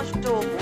nasz domu.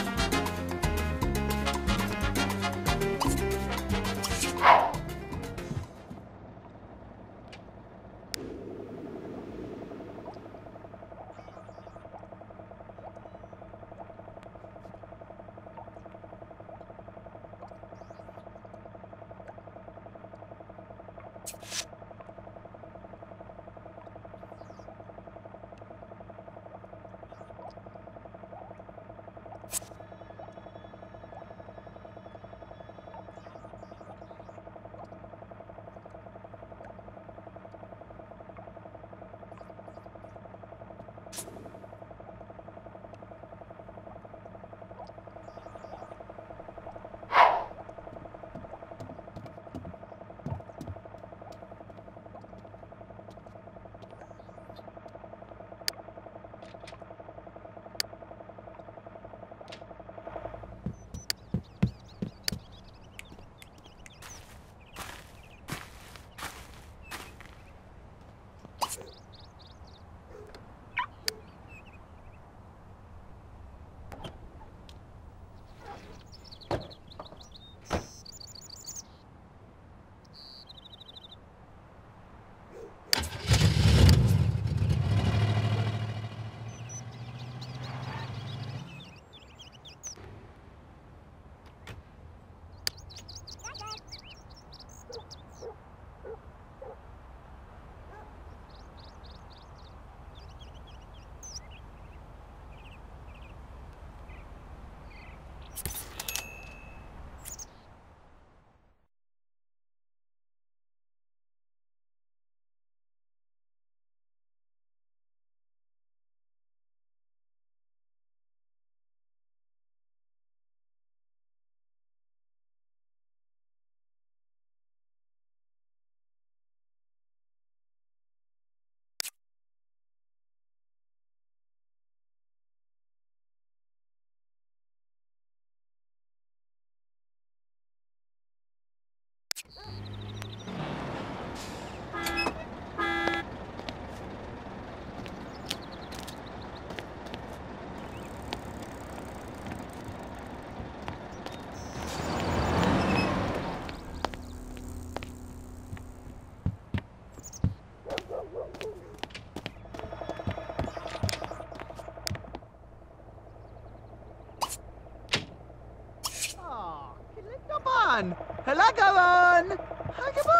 Halagawan! Hagaba!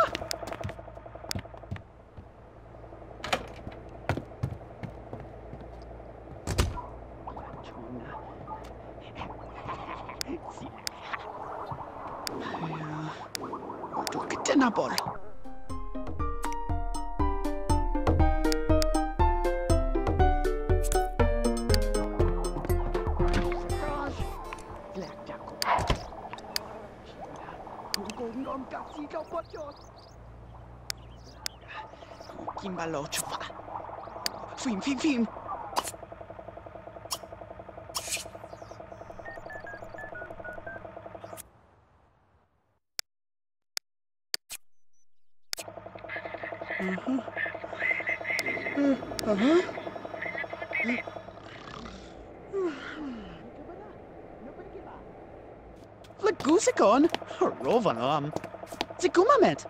Dukit na bol. Kimbalo chupa. Film. Lagusikon? Rovanam. Zikumamet.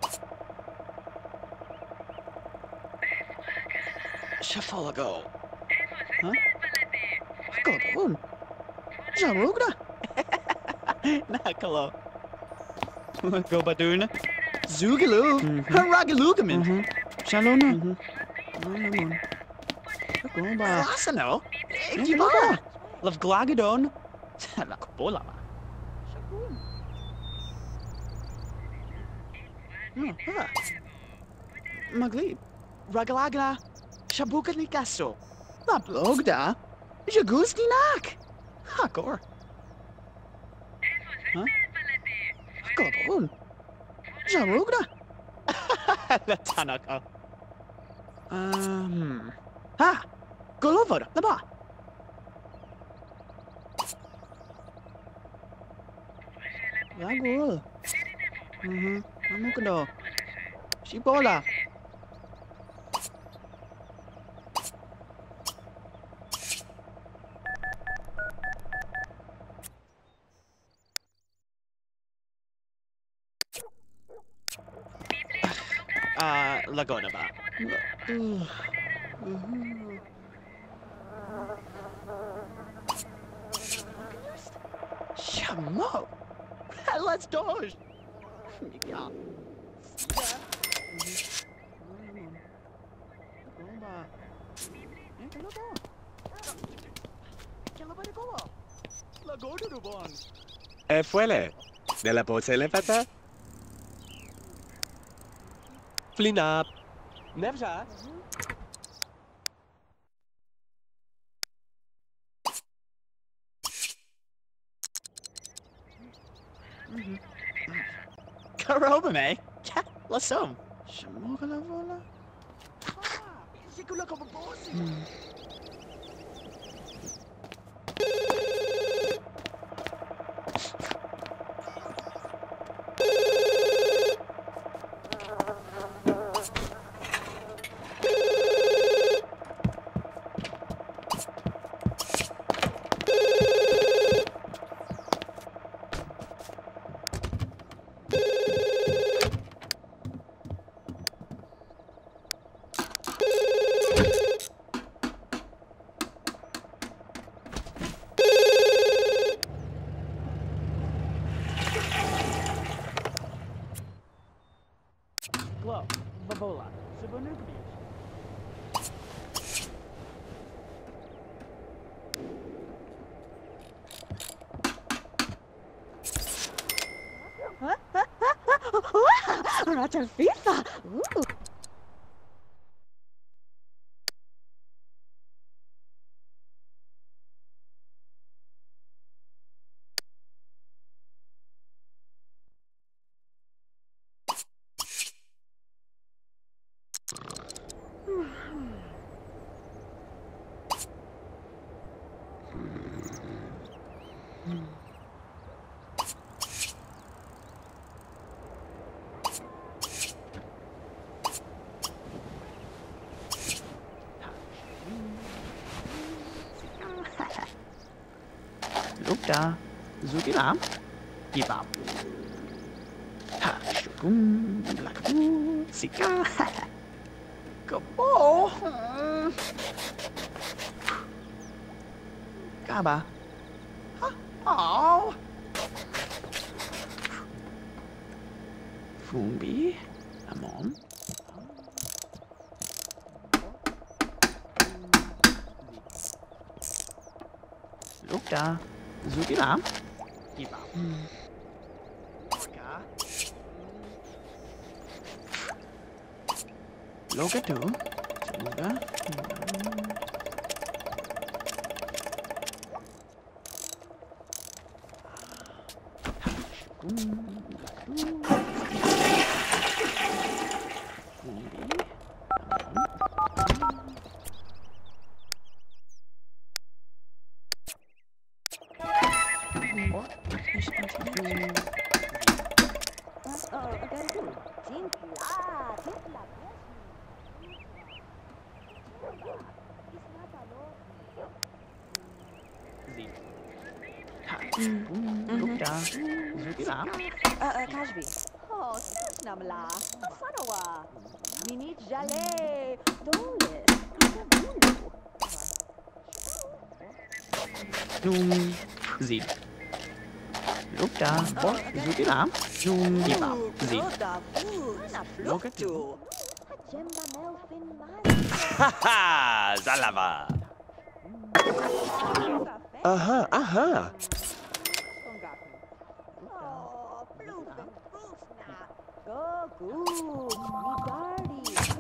Shafalago. Huh? Godun. Jarugda. Nakalo. Gobadun. Zugaloo. Ragalugamin. Shalona. Lasano. Giba. Love Glagadon. Lakbolama. Magli. Ragalagna. Shabuka ni Castro. La blogda. Jaguz ni nak. Hakor. Huh? Godun. Jarugda. La Tanaka. Ha! Golovod, na ba? Ragul. Ano ka daw? Si Bola. Lagona ba? Shamo! Let's dodge! Yeah. Fuele. De la porcelain pata? Flinap. Nevja. Karoba me! Lasom! Shamoga la vola? Sikula ko babosi! Glow, Babola, Sibonukovic. Roger FIFA! Ooh. Lúc da, zugi lam, gibab. Ha, shugum, laku, sika. Kabo. Kaba. Ha, oh. Fumbi, amon. Lúc da, zugi lam, gibab. Loga tu, semoga. Lúc da, zugi lam. Kashbi. Oh, Snamla. Fanawa. Minit Jale. Dolis. Nung zin. Lúc da, zugi lam. Nung gibab. Zin. Loga tu. Jemba Melfin Man. Haha! Zalava! Aha, aha! Oh, Bluefin Boosna. Go good. Migardi.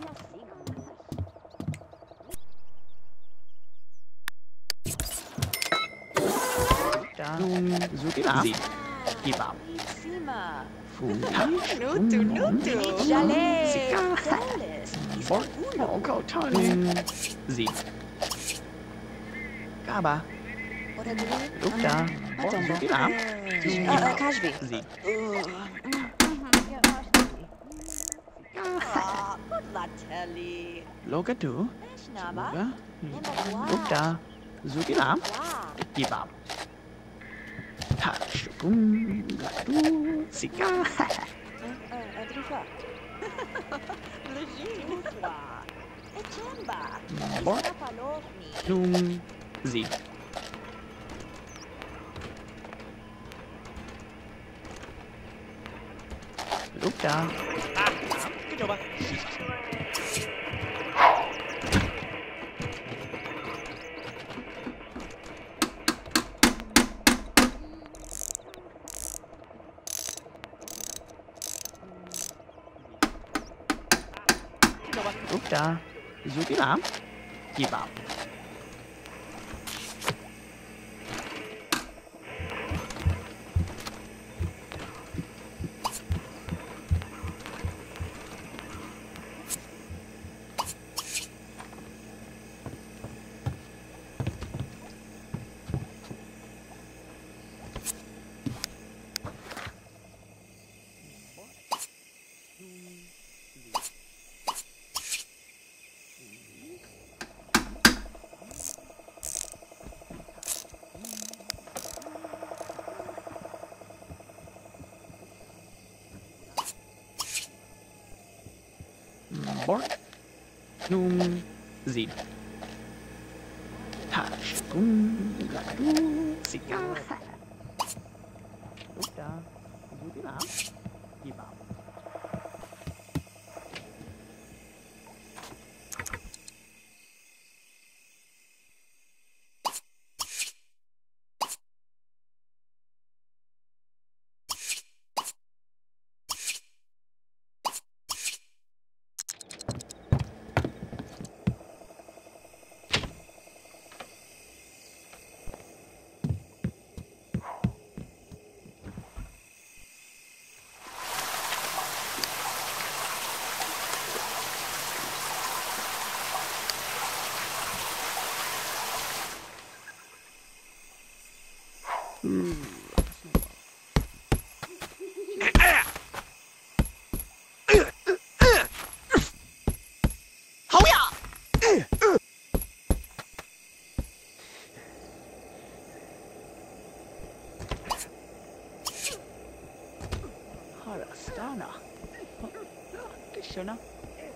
Nung zugi lam. Zin. Gibab. Sima. Fumbi. Nutu, nutu. Jale. Sika. Dolis. Logo tani. Zin. Kaba. Lúc da, zugi lam. Kashbi. Zin. Latelli. Loga tu. Snaba. Semoga. Lúc da, zugi lam. Gibab. Ha, shugum, laku, sika. Adrifa. Jutwa. Echemba. Bor. Isapalovni. Num. Zi. Lukta. Coba. Lukta. Zubilam. Kibab. Bork. Num. Zi. Hash. Gadu. Sika. Lukta. Zubilam. Kibab. Harastana. Kishana.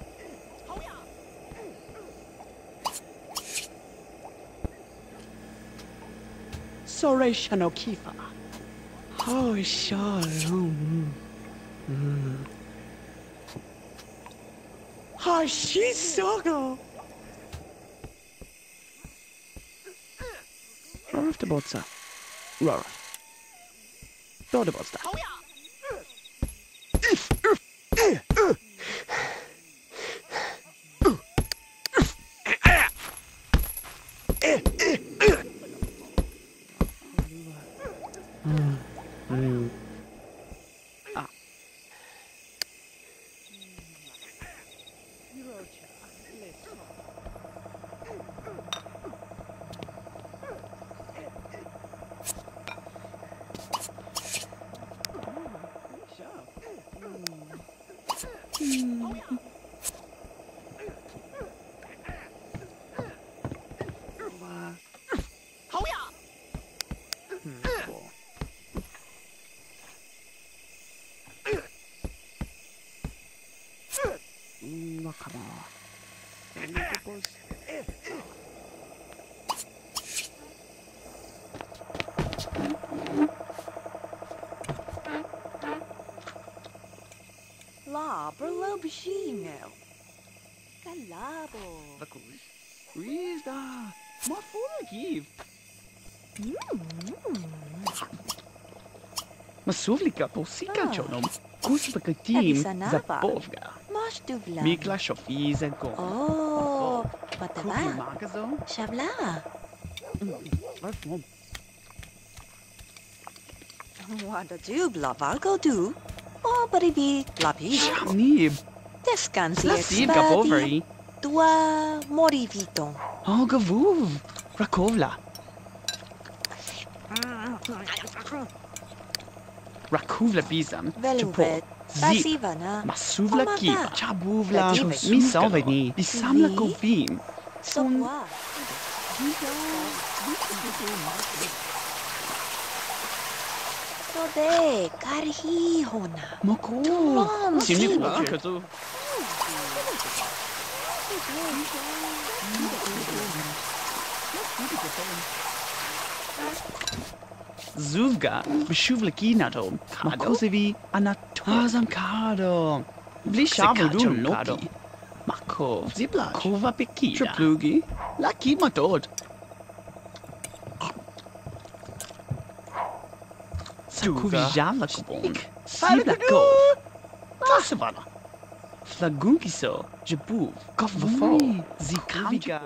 Soreshano Kifa. Oh, shalom. Hashisogo. Rorf de Botsa. Rorf. Då de Botsa. La Berlobishino. Galabo. Vakush. Rizda. Ma forgiv. Masuvlika posika chonom. Kuspakatim zapovga. Mosh duvla. Mikla shofiz and go. Oh, what the Kupi va? magazo. Shavla. What the dubla valgo do? Oh, but it be lapi. Shamnib. Descansi Lasiv gapoveri. Tua morivito. Oh, gavuv. Rakovla. Rakuvla bizam. Veluvet. Zip. Basivana. Masuvla Omava. ki. Chabuvla. Vadive. Mi salveni. Bisamla Oui. kovim. So what? Sobe, karhi hona. Moko. Tom, Sini si. pula ke tu. Zuvga, beshuvleki na to. Mako sevi anatozam kado. Bli shavel du kado. Mako. Zibla. Kova pekida. Triplugi. Laki matod. Sakuvijala kubon. Sibla ko. Tasavana. Flagunkiso. Jabu. Kofvafo. Zikaviga.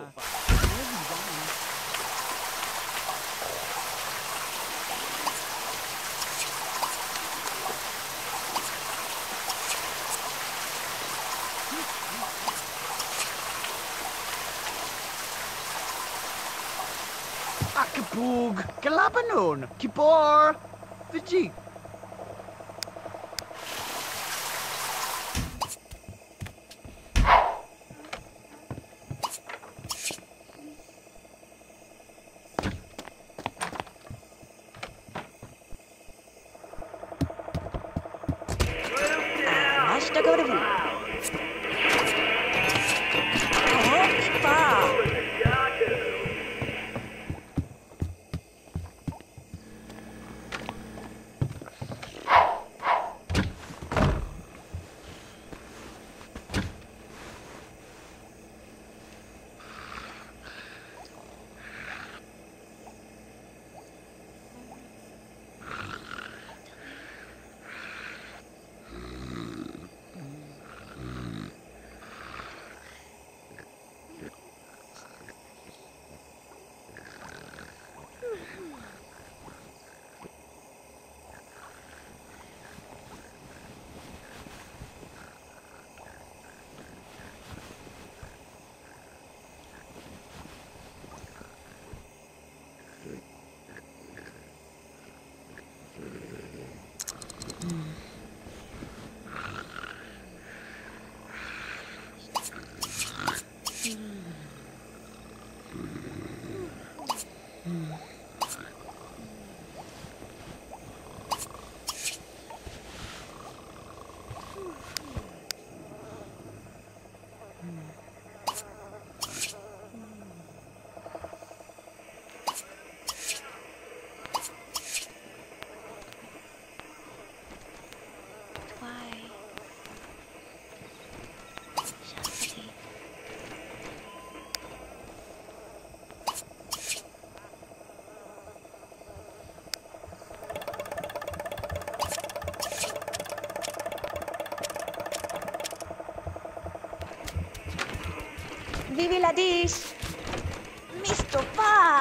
Akapug. Galabanon. Kibor. Vijay. Nashta goravu. Oh, ipa. Vivi la dish. Mr. Pa.